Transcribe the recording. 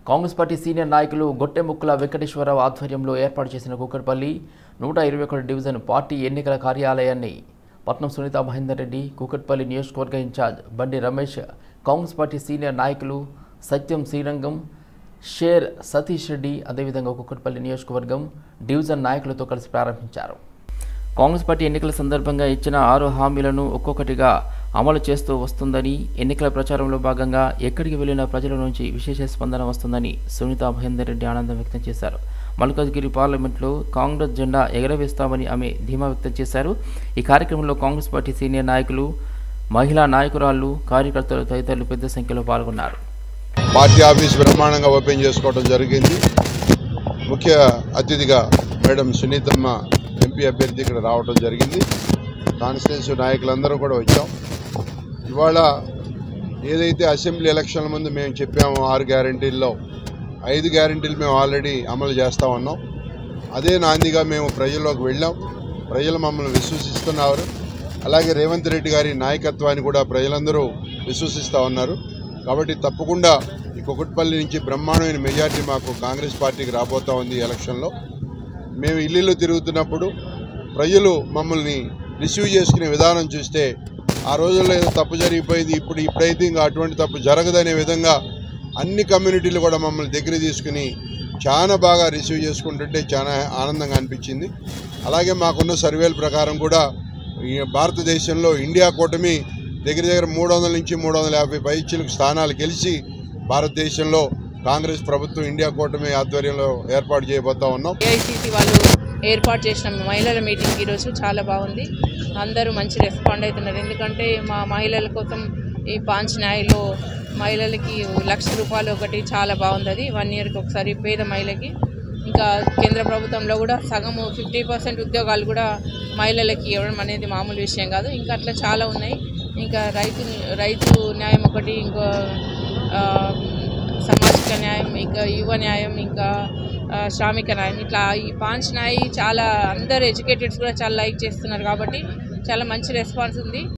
Congress party senior నాయకులు గొట్టెముక్కల వెంకటేశ్వరరావు ఆధ్వర్యంలో ఏర్పాటు చేసిన కూకట్పల్లి 121 డివిజన్ పార్టీ ఎన్నికల కార్యాలయాన్ని పట్నం సునీత మహేందర్ రెడ్డి, కూకట్పల్లి నియోజకవర్గ ఇన్ఛార్జ్ బండి రమేష్, కాంగ్రెస్ పార్టీ సీనియర్ నాయకులు సత్యం శ్రీరంగం, షేర్ సతీష్ రెడ్డి, అదేవిధంగా కూకట్పల్లి నియోజకవర్గం డివిజన్ నాయకులతో కలిసి ప్రారంభించారు. కాంగ్రెస్ పార్టీ ఎన్నికల సందర్భంగా ఇచ్చిన 6 హామీలను ఒక్కొక్కటిగా అమలు చేస్తూ వస్తుందని, ఎన్నికల ప్రచారంలో భాగంగా ఎక్కడికి వెళ్లిన ప్రజల నుంచి విశేష స్పందన వస్తుందని సునీత మహేందర్ రెడ్డి ఆనందం వ్యక్తం చేశారు. మల్కాజ్గిరి పార్లమెంట్లో కాంగ్రెస్ జెండా ఎగరవేస్తామని ఆమె ధీమా వ్యక్తం చేశారు. ఈ కార్యక్రమంలో కాంగ్రెస్ పార్టీ సీనియర్ నాయకులు, మహిళా నాయకురాళ్లు, కార్యకర్తలు తదితరులు పెద్ద సంఖ్యలో పాల్గొన్నారు. పార్టీ ఆఫీస్ బ్రహ్మాండంగా ఓపెన్ చేసుకోవడం జరిగింది. ముఖ్య అతిథిగా మేడం సునీతమ్మ ఎంపీ అభ్యర్థి ఇక్కడ రావడం జరిగింది. కాన్స్టిట్యున్సీ నాయకులందరూ కూడా వచ్చాం. ఇవాళ ఏదైతే అసెంబ్లీ ఎలక్షన్ల ముందు మేము చెప్పామో 6 గ్యారంటీల్లో 5 గ్యారంటీలు మేము ఆల్రెడీ అమలు చేస్తూ ఉన్నాం. అదే నాందిగా మేము ప్రజల్లోకి వెళ్ళాం. ప్రజలు మమ్మల్ని విశ్వసిస్తున్నారు. అలాగే రేవంత్ రెడ్డి గారి నాయకత్వాన్ని కూడా ప్రజలందరూ విశ్వసిస్తూ ఉన్నారు. కాబట్టి తప్పకుండా ఈ కూకట్పల్లి నుంచి బ్రహ్మాండమైన మెజార్టీ మాకు కాంగ్రెస్ పార్టీకి రాబోతూ ఉంది. ఎలక్షన్లో మేము ఇల్లు తిరుగుతున్నప్పుడు ప్రజలు మమ్మల్ని రిసీవ్ చేసుకునే విధానం చూస్తే ఆ రోజుల్లో ఏదో తప్పు జరిగిపోయింది, ఇప్పుడైతే ఇంకా అటువంటి తప్పు జరగదనే విధంగా అన్ని కమ్యూనిటీలు కూడా మమ్మల్ని దగ్గర తీసుకుని చాలా బాగా రిసీవ్ చేసుకుంటుంటే చాలా ఆనందంగా అనిపించింది. అలాగే మాకున్న సర్వేల ప్రకారం కూడా ఈ భారతదేశంలో ఇండియా కూటమి దగ్గర 300 నుంచి 350 పైచిలకు స్థానాలు గెలిచి భారతదేశంలో కాంగ్రెస్ ప్రభుత్వం ఇండియా కూటమి ఆధ్వర్యంలో ఏర్పాటు చేయబోతా ఉన్నాం. ఏఐసీసీ వాళ్ళు ఏర్పాటు చేసిన మహిళల మీటింగ్ ఈరోజు చాలా బాగుంది. అందరూ మంచి రెస్పాండ్ అవుతున్నారు. ఎందుకంటే మా మహిళల కోసం ఈ పాంచనాయలో మహిళలకి ₹1,00,000 ఒకటి చాలా బాగుంది. అది 1 ఇయర్కి ఒకసారి పేద మహిళకి. ఇంకా కేంద్ర ప్రభుత్వంలో కూడా సగము 50% ఉద్యోగాలు కూడా మహిళలకి ఇవ్వడం అనేది మామూలు విషయం కాదు. ఇంకా అట్లా చాలా ఉన్నాయి. ఇంకా రైతు న్యాయం ఒకటి, ఇంకో సామాజిక న్యాయం, ఇంకా యువ న్యాయం, ఇంకా శ్రామిక న్యాయం, ఇట్లా ఈ పాంచనాయి చాలా అందరు ఎడ్యుకేటెడ్స్ కూడా చాలా లైక్ చేస్తున్నారు. కాబట్టి చాలా మంచి రెస్పాన్స్ ఉంది.